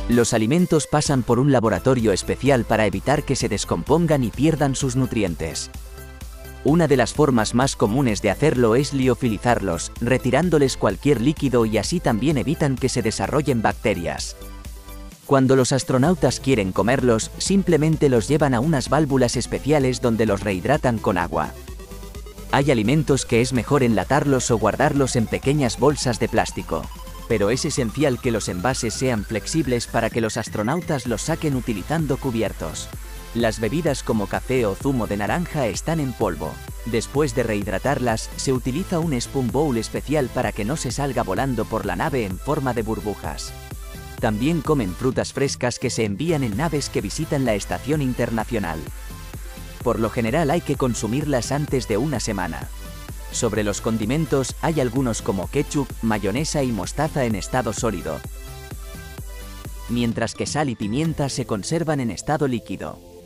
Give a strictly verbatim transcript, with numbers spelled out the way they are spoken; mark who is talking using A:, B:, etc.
A: Los alimentos pasan por un laboratorio especial para evitar que se descompongan y pierdan sus nutrientes. Una de las formas más comunes de hacerlo es liofilizarlos, retirándoles cualquier líquido, y así también evitan que se desarrollen bacterias. Cuando los astronautas quieren comerlos, simplemente los llevan a unas válvulas especiales donde los rehidratan con agua. Hay alimentos que es mejor enlatarlos o guardarlos en pequeñas bolsas de plástico, pero es esencial que los envases sean flexibles para que los astronautas los saquen utilizando cubiertos. Las bebidas como café o zumo de naranja están en polvo. Después de rehidratarlas, se utiliza un spoon bowl especial para que no se salga volando por la nave en forma de burbujas. También comen frutas frescas que se envían en naves que visitan la estación internacional. Por lo general hay que consumirlas antes de una semana. Sobre los condimentos, hay algunos como ketchup, mayonesa y mostaza en estado sólido, mientras que sal y pimienta se conservan en estado líquido.